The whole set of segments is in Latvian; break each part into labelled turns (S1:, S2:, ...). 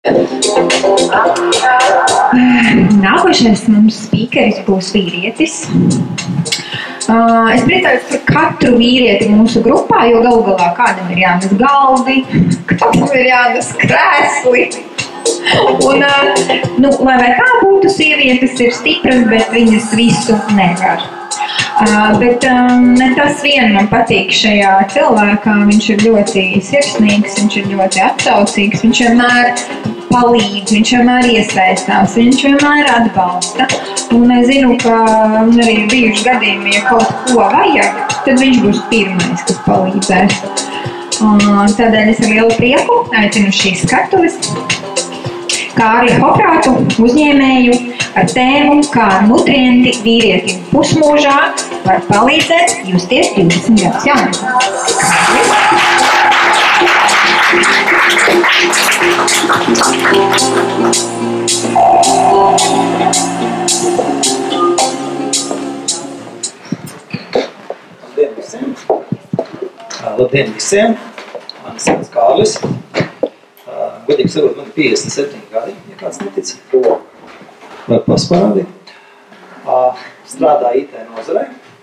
S1: Nākošais mums spīkeris būs vīrietis. Es priecājos par katru vīrieti mūsu grupā, jo galu galā kādam ir jānes galdi, kādam ir jānes krēsli. Un, lai kā būtu, sievietes ir stipras, bet viņas visu nevar. Bet ne tas vien man patīk šajā cilvēkā. Viņš ir ļoti sirsnīgs, viņš ir ļoti atsaucīgs, viņš vienmēr palīdz, viņš vienmēr iesaistās, viņš vienmēr atbalsta. Un es zinu, ka arī ir bijuši gadījumi, ja kaut ko vajag, tad viņš būs pirmais, kas palīdzēs. Tādēļ es ar lielu prieku aicinu šīs skatuves Kārli Hofrātu, uzņēmēju, ar tēmu, kā nutrienti vīrietim pusmūžā var palīdzēt justies 20 gadus jaunumā.
S2: Labdien visiem! Mani sauc Kārlis. Godīgi sakot, man ir 57 gadi, ja kāds netic. Var pasparādīt. Strādāju IT nozarē.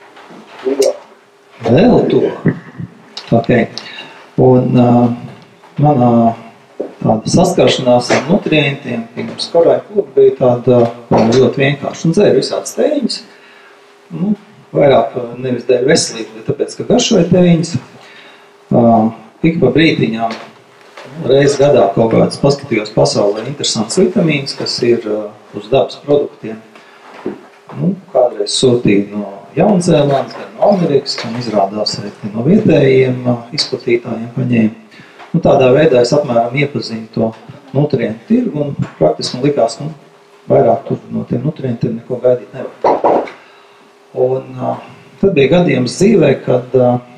S2: Vēl to. Okay. Un manā tāda saskaršanās ar nutrientiem, pirms korai kluba, bija tāda ļoti vienkārša. Un dzēru visādas tēņas. Vairāk nevis dēļ veselību, bet tāpēc, ka garšoja tēņas. Ik pa brītiņām reiz gadā kaut kāds paskatījos pasaulē interesants vitamīns, kas ir uz dabas produktiem. Kādreiz sūtīja no Jaunzēlandes, gan no Amerikas, gan izrādās arī no vietējiem izplatītājiem paņēma. Tādā veidā es apmēram iepazinu to nutrientu tirgu un praktiski man likās, vairāk tur no tiem nutrientiem neko gaidīt nevar. Un tad bija gadījums dzīvē, kad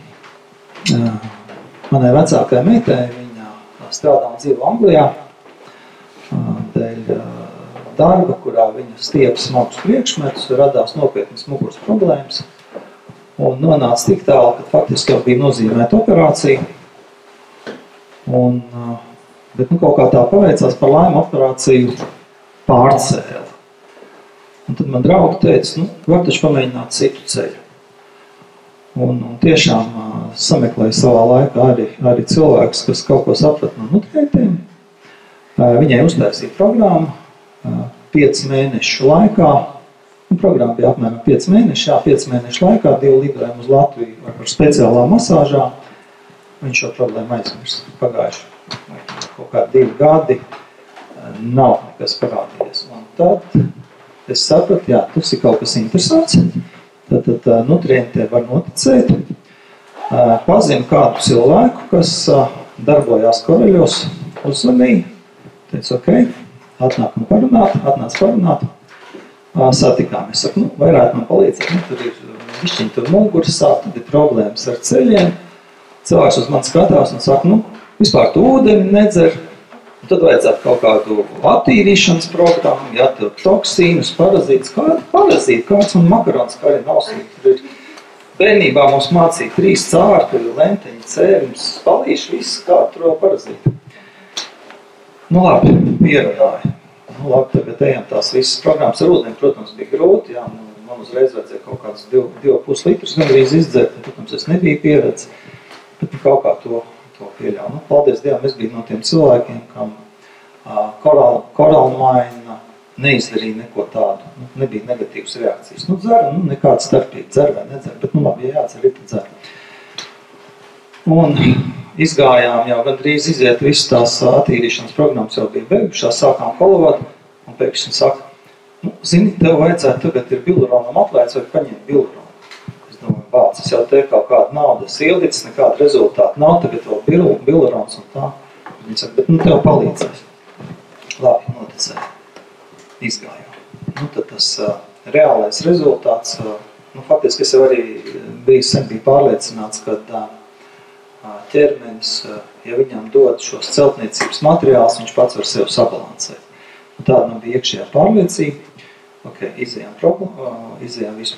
S2: manai vecākajai meitai, viņa strādā un dzīvo Anglijā, dēļ darba, kurā viņa stiep smagus priekšmetus, radās nopietnas muguras problēmas un nonāca tik tālu, ka faktiski jau bija nozīmēta operācija. Bet kaut kā tā paveicās, par laimi operāciju pārcēla. Un tad man draugi teica, var taču pamēģināt citu ceļu. Un tiešām sameklēju savā laikā arī cilvēkus, kas kaut ko saprat no nutrientiem. Viņai uztaisīja programmu 5 mēnešu laikā. Programma bija apmēram 5 mēneši. 5 mēnešu laikā 2 lidojumi uz Latviju ar speciālā masāžā. Viņš šo problēmu aizmirs pagājuši. Kaut kā 2 gadi nav nekas parādījies. Un tad es sapratu, tas ir kaut kas interesants. Tad nutrientiem var noticēt. Pazinu kādu cilvēku, kas darbojās Koreļos, uzzvanīja. Teicu, atnāc parunāt. Satikāmies. Saku, varētu man palīdzēt. Tur ir višķiņi tur muguras sāp, tad ir problēmas ar ceļiem. Cilvēks uz mani skatās un saka, vispār tu ūdeni nedzer. Un tad vajadzētu kaut kādu attīrīšanas programmu, toksīnus, parazītus. Kāda parazīta? Kāds man makarons kā arī nav sīk. Bērnībā mums mācīja 3 cārpi, lenteņi, cērums, palīši, viss katru parazītu. Labi, pierunāju. Tagad ejam tās visas programmas ar ūdeni, protams, bija grūti. Man uzreiz vajadzēja kaut kāds 2,5 litrus gandrīz izdzert. Protams, es nebiju pieredzi, bet kaut kā to pieļauju. Paldies Dievam, es biju no tiem cilvēkiem, kam koralmaina neizdarīja neko tādu. Nebija negatīvas reakcijas. Dzeru, nekāda starpība, dzer vai nedzer, bet labi, ja jādzer, ir tad dzer. Un izgājām jau gandrīz iziet visas tās attīrīšanas programmas jau bija beigušās, sākām kolovāt, un pēkšņi saka, zini, tev vajadzētu tagad ir biluronam atlaids vai paņemt biluronu. Es domāju, bāc, es jau te kaut kāda naudas ielicis, nekāda rezultāta nav, tagad vēl bilurons un tā. Viņi saka, bet tev palīdzēs. Labi, noticēja. Izgājām. Tad tas reālais rezultāts, faktiski es jau arī biju pārliecināts, ka ķermenis, ja viņam dod šos celtniecības materiālus, viņš pats var sev sabalansēt. Tāda man bija iekšējā pārliecība. Izējām visu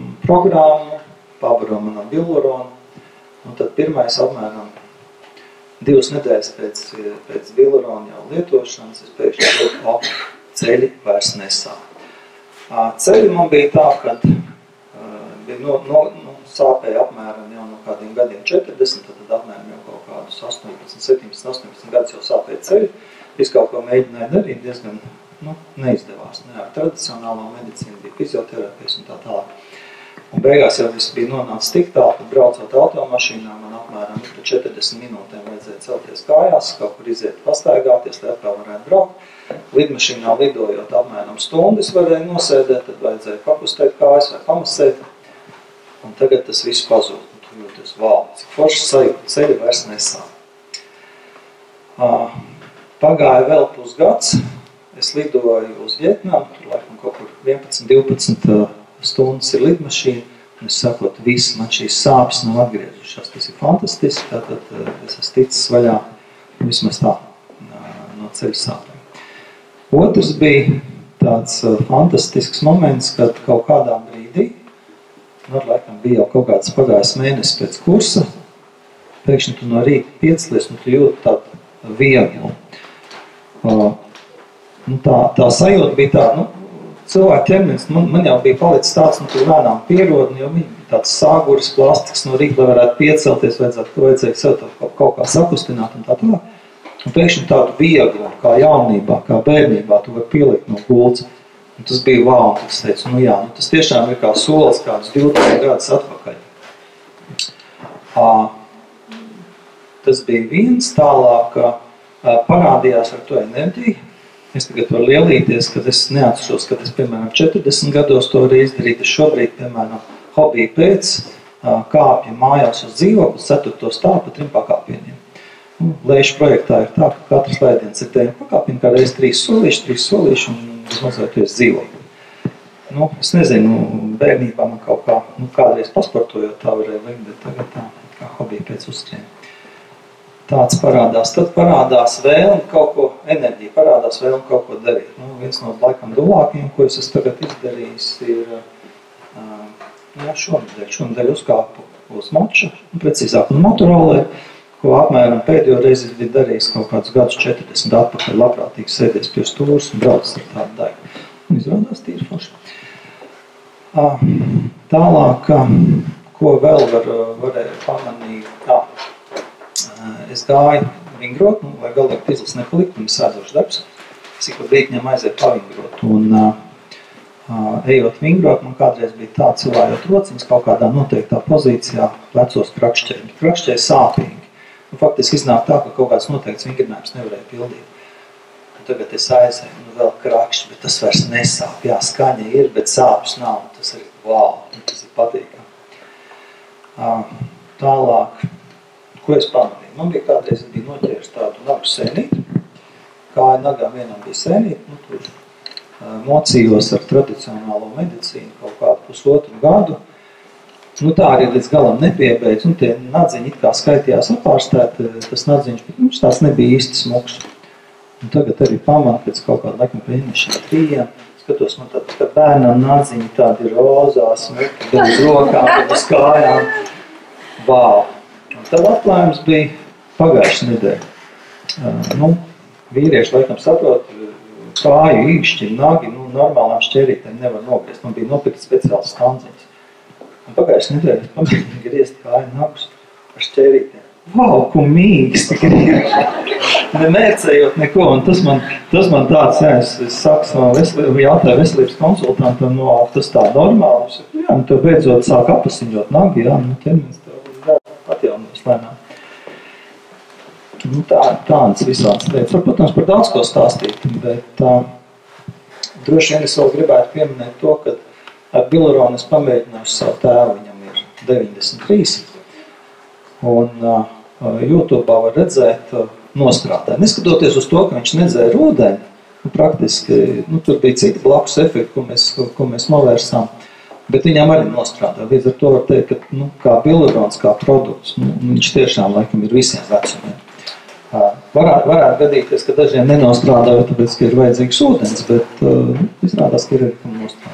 S2: programmu, pabarom man biluronu. Tad pirmais apmēram 2 nedēļas pēc Bilerona jau lietošanas, es pēkšņi jūtu, ceļi vairs nesāp. Ceļi man bija tā, kad bija sāpēja apmēram jau no kādiem gadiem 40, tad apmēram jau kaut kādus 18 gadus jau sāpēja ceļi. Es kaut ko mēģināju darīt, diezgan neizdevās. Ne ar tradicionālo medicīnu, bija fizioterapijas un tā tālāk. Un beigās jau viss bija nonācis tik tālu, kad braucot automašīnā, man apmēram 40 minūtēm vajadzēja celties kājās, kaut kur iziet pastaigāties, lai atkal varētu braukt. Lidmašīnā lidojot apmēram stundas varēja nosēdēt, tad vajadzēja pakustēt kājas vai pamasēt. Un tagad tas viss pazūd. Un tu jūties, cik forši sajūta, ceļi vairs nesāp. Pagāja vēl pusgads, es lidoju uz Vietnamu, tur laikam kaut kur 11-12 stundas ir lidmašīna, un es sakotu, viss, man šīs sāpes nav atgriezušās. Tas ir fantastiski, tātad es esmu ticis vaļā vismaz tā no ceļu sāpēm. Otrs bija tāds fantastisks moments, kad kaut kādā brīdī, laikam bija jau kaut kāds pagājis mēnesis pēc kursa, pēkšņi tu no rīta piecelies, un tu jūti tādu vieglu. Tā sajūta bija tā, cilvēku ķermenis, man jau bija palicis tāds, tu lēnām pierod, jo bija tāds sāguris, plastiks no rīta, lai varētu piecelties, vajadzēja sev kaut kā sakustināt un tā tālāk. Un pēkšņi tādu vieglu, kā jaunībā, kā bērnībā, tu vari pielikt no gultas. Un tas bija wow, un es teicu, tas tiešām ir kā solis kādus 20 gadus atpakaļ. Tas bija viens, tālāk parādījās ar to enerģiju. Es tagad varu lielīties, kad es neatceros, kad es, piemēram, 40 gados to varu izdarīt. Es šobrīd, piemēram, hobiju pēc kāpju mājās uz dzīvokli, 4. stāvu pa 3 pakāpieniem. Lēšu projektā ir tā, ka katrs lēdiens ir 9 pakāpieni, kā reiz 3 solīši, un vismazliet tu esi dzīvokli. Es nezinu, bērnībā man kaut kā, kādreiz pasportojot tā varēja likt, bet tagad tā, kā hobiju pēc uzskrien. Tāds parādās. Tad parādās vēlme kaut ko, enerģija parādās vēlme kaut ko darīt. Viens no laikam duvākajiem, ko es esmu tagad izdarījis, ir šonadēļ uzkāpu uz moča, precīzāk uz motorolē, ko apmēram pēdējo reizi biju darījis kaut kādus gadus 40 atpakaļ, labprātīgi sēdies pie stūras un braucis ar tādu daigu. Un izrādās tīri forši. Tālāk, ko vēl varēja pamanīt, es gāju vingrot, lai galīgi izlas nepalikt, un es sēdzošu darbs. Es ik pa brītņam aizēju pavingrot, un ejot vingrot, man kādreiz bija tā cilvējot rociņas kaut kādā noteiktā pozīcijā vecos krakšķēļi. Krakšķēļi sāpīgi. Un faktiski iznāk tā, ka kaut kāds noteikts vingrinājums nevarēja pildīt. Un tagad es aizēju, vēl krakšķi, bet tas vairs nesāp. Jā, skaņa ir, bet sāpes nav. Tas ir wow, tas ir patīkami. Tālāk, ko es pamanīju? Man bija kādreiz, es biju noķēris tādu nagu sēnīti. Kāja nagām vienam bija sēnīti. Tur mocījos ar tradicionālo medicīnu kaut kādu 1,5 gadu. Tā arī līdz galam nepiebeidz, un tie nadziņi it kā skaitījās apārstēt, tas nadziņš, bet tās nebija īsti smuks. Un tagad arī pamanu pēc kaut kāda laikam mēnešiem 3, skatos, man tāda kā bērnam nadziņi tādi rozā, smuki, gan uz rokām, gan uz kājām. Wow! Un tad atklājums bija pagājušas nedēļa. Vīrieši laikam saprot, kāju īkšķi, nagi, normālām šķērītēm nevar nogriezt. Man bija nopirkt speciāls standziņas. Un pagājušas nedēļa es pamēģināju griezt kāju nagus ar šķērītēm. Wow, ko mīksti griež! Nemērcējot neko, un tas man tāds, es saku jautāju veselības konsultantam, tas tā normāli. Es saku, tev beidzot sāk apasiņot nagi, ķermenis tev atjaunos lēnām. Tādas visādas lietas. Protams, par daudz ko stāstīt, bet droši vien es vēl gribētu pieminēt to, ka ar Bileronu es pamēģināšu savu tēvu, viņam ir 93, un YouTube'ā var redzēt nostrādāt. Neskatoties uz to, ka viņš nedzēra ūdeni, praktiski, tur bija citi blakus efekti, ko mēs novērsām, bet viņam arī nostrādā. Līdz ar to var teikt, ka kā Bilerons, kā produkts, viņš tiešām laikam ir visiem vecumiem. Varētu gadīties, ka dažiem nenostrādā, tāpēc, ka ir vajadzīgs ūdens, bet izrādās, ka ir arī kam nostrādā.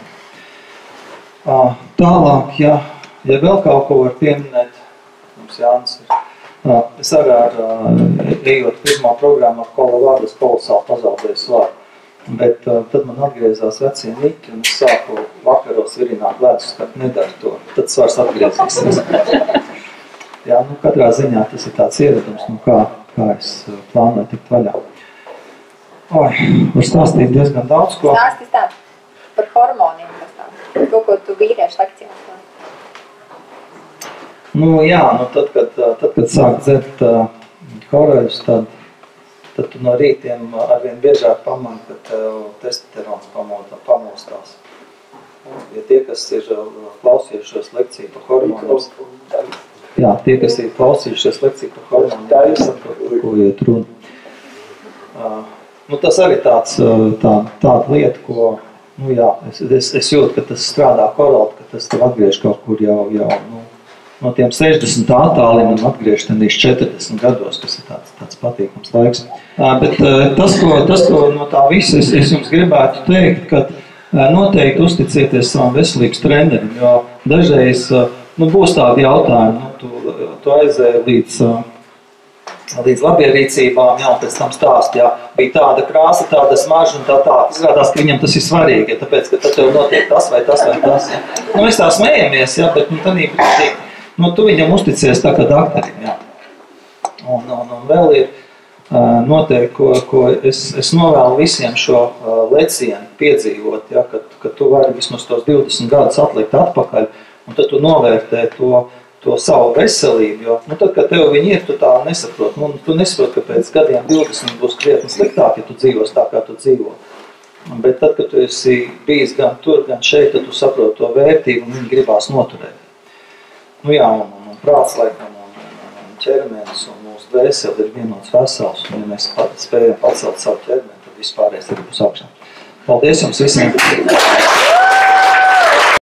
S2: Tālāk, ja vēl kaut ko var pieminēt, mums Jānis ir Es arī ejot pirmā programmā ar kola vārdas kolosāli pazaudēju svaru. Bet tad man atgriezās vecie niķi un es sāku vakaros virināt ledus, kad nedaru to. Tad svars atgriezīsies. Jā, nu katrā ziņā tas ir tāds ieradums, nu kā es plānoju tikt vaļā. Oi, var stāstīt diezgan daudz ko.
S3: Stāsti tā par hormoniem, kas tā. To, ko tu vīriešu lekcijās.
S2: Nu jā, nu tad, kad sāk dzert horeļus, tad tu no rītiem arvien biežāk pamani, ka testosterons pamostās. Ja tie, kas ir klausījušies lekciju par hormoniem, jā, tie, kas ir klausījušies lekciju par hormoniem, ko iet runa. Nu tas arī tāda lieta, ko, nu jā, es jūtu, ka tas strādā korāli, ka tas tev atgriež kaut kur jau no tiem 60 attāliem un atgriež tenīs 40 gados, kas ir tāds patīkams laiks. Bet tas, ko no tā visa es jums gribētu teikt, ka noteikti uzticieties savam veselības trenerim, jo dažreiz būs tādi jautājumi, tu aizēji līdz labierīcībām, jā, un pēc tam stāst, jā, bija tāda krāsa, tāda smarža un tā. Izrādās, ka viņam tas ir svarīgi, ja, tāpēc, ka tad tev notiek tas vai tas vai tas. Ja. Nu, mēs tā smējamies, jā, bet tādī brīdī, tu viņam uzticies tā kā daktarim, jā. Un vēl ir noteikti, ko es novēlu visiem šo lecienu piedzīvot, ja, ka tu vari vismaz tos 20 gadus atlikt atpakaļ, un tad tu novērtē to savu veselību, jo tad, kad tev viņi ir, tu tā nesaproti. Tu nesaproti, ka pēc gadiem 20 būs krietni sliktāk, ja tu dzīvos tā, kā tu dzīvo. Bet tad, kad tu esi bijis gan tur, gan šeit, tad tu saproti to vērtību un viņi gribās noturēt. Nu jā, un prāts laikam, un ķermenis, un mūsu dvēseli ir vienots vesels, un ja mēs spējam pacelt savu ķermeni, tad vispārējais arī būs augšā. Paldies jums visiem!